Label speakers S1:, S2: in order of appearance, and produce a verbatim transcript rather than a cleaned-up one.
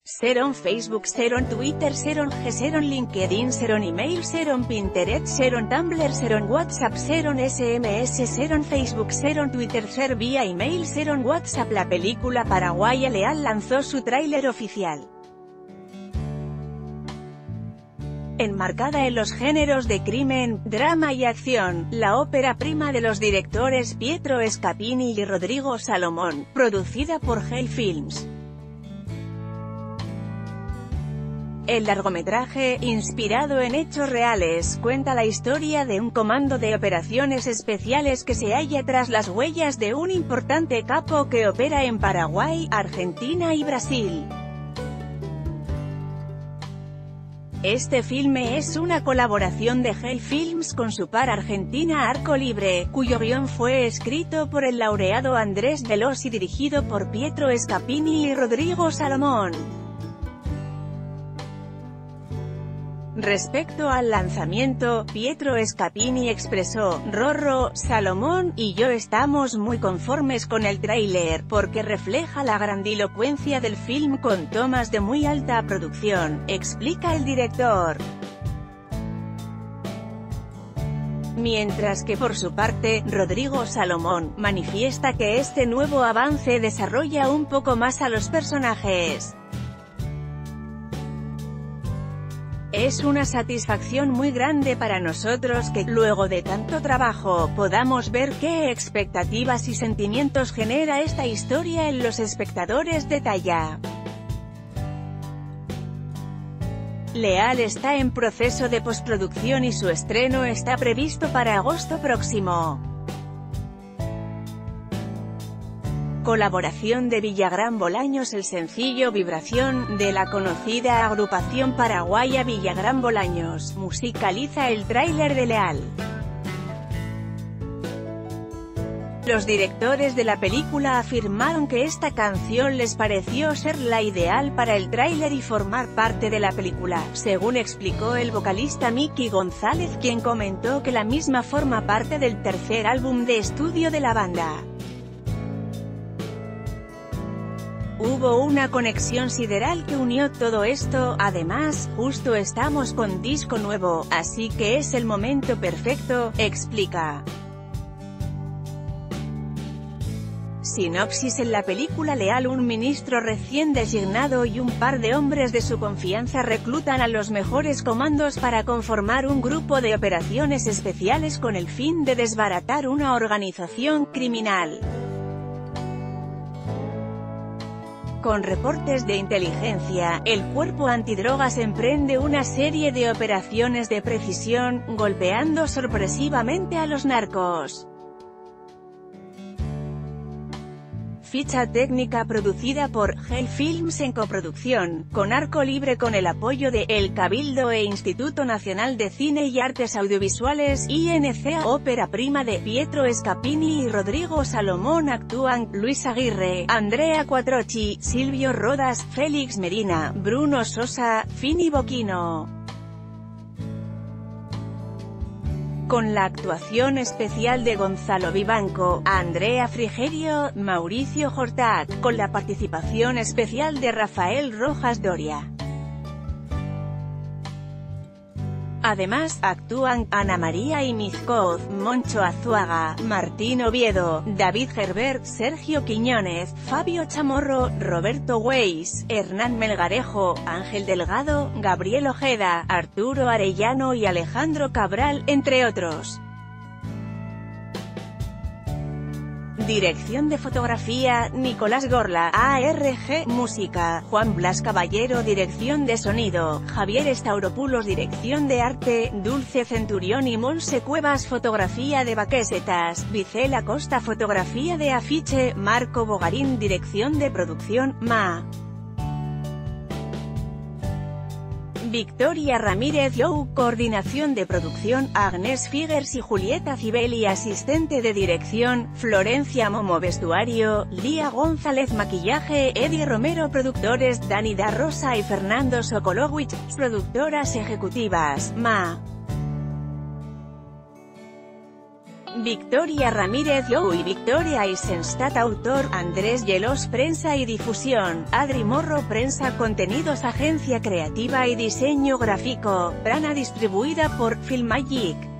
S1: Seron Facebook, Seron Twitter, Seron G, Seron LinkedIn, Seron Email, Seron Pinterest, Seron Tumblr, Seron WhatsApp, Seron S M S, Seron Facebook, Seron Twitter, Ser vía email, Seron WhatsApp. La película paraguaya Leal lanzó su tráiler oficial. Enmarcada en los géneros de crimen, drama y acción, la ópera prima de los directores Pietro Escapini y Rodrigo Salomón, producida por Hell Films. El largometraje, inspirado en hechos reales, cuenta la historia de un comando de operaciones especiales que se halla tras las huellas de un importante capo que opera en Paraguay, Argentina y Brasil. Este filme es una colaboración de Hell Films con su par argentina Arco Libre, cuyo guión fue escrito por el laureado Andrés Veloz y dirigido por Pietro Escapini y Rodrigo Salomón. Respecto al lanzamiento, Pietro Escapini expresó: "Rorro, Salomón y yo estamos muy conformes con el tráiler, porque refleja la grandilocuencia del film con tomas de muy alta producción", explica el director. Mientras que por su parte, Rodrigo Salomón manifiesta que este nuevo avance desarrolla un poco más a los personajes. Es una satisfacción muy grande para nosotros que, luego de tanto trabajo, podamos ver qué expectativas y sentimientos genera esta historia en los espectadores, detalla. Leal está en proceso de postproducción y su estreno está previsto para agosto próximo. Colaboración de Villagrán Bolaños. El sencillo Vibración, de la conocida agrupación paraguaya Villagrán Bolaños, musicaliza el tráiler de Leal. Los directores de la película afirmaron que esta canción les pareció ser la ideal para el tráiler y formar parte de la película, según explicó el vocalista Miki González, quien comentó que la misma forma parte del tercer álbum de estudio de la banda. Hubo una conexión sideral que unió todo esto, además, justo estamos con disco nuevo, así que es el momento perfecto, explica. Sinopsis. En la película Leal, un ministro recién designado y un par de hombres de su confianza reclutan a los mejores comandos para conformar un grupo de operaciones especiales con el fin de desbaratar una organización criminal. Con reportes de inteligencia, el cuerpo antidrogas emprende una serie de operaciones de precisión, golpeando sorpresivamente a los narcos. Ficha técnica producida por Hell Films en coproducción, con Arco Libre con el apoyo de El Cabildo e Instituto Nacional de Cine y Artes Audiovisuales, I N C A. Ópera prima de Pietro Escapini y Rodrigo Salomón. Actúan Luis Aguirre, Andrea Quattrocchi, Silvio Rodas, Félix Medina, Bruno Sosa, Fini Boquino. Con la actuación especial de Gonzalo Vivanco, Andrea Frigerio, Mauricio Hortat, con la participación especial de Rafael Rojas Doria. Además, actúan Ana María Imizcoz, Moncho Azuaga, Martín Oviedo, David Herbert, Sergio Quiñones, Fabio Chamorro, Roberto Weiss, Hernán Melgarejo, Ángel Delgado, Gabriel Ojeda, Arturo Arellano y Alejandro Cabral, entre otros. Dirección de fotografía, Nicolás Gorla, A R G, música, Juan Blas Caballero. Dirección de sonido, Javier Estauropulos. Dirección de arte, Dulce Centurión y Monse Cuevas. Fotografía de baquesetas, Vicel Acosta. Fotografía de afiche, Marco Bogarín. Dirección de producción, Ma. Victoria Ramírez Lou. Coordinación de producción, Agnès Figuers y Julieta Cibeli. Asistente de dirección, Florencia Momo. Vestuario, Lía González. Maquillaje, Eddie Romero. Productores, Dani da Rosa y Fernando Sokolowicz. Productoras ejecutivas, Ma. Victoria Ramírez Lou y Victoria Eisenstadt. Autor, Andrés Gelos. Prensa y difusión, Adri Morro. Prensa, contenidos, agencia creativa y diseño gráfico, Prana. Distribuida por Filmagic.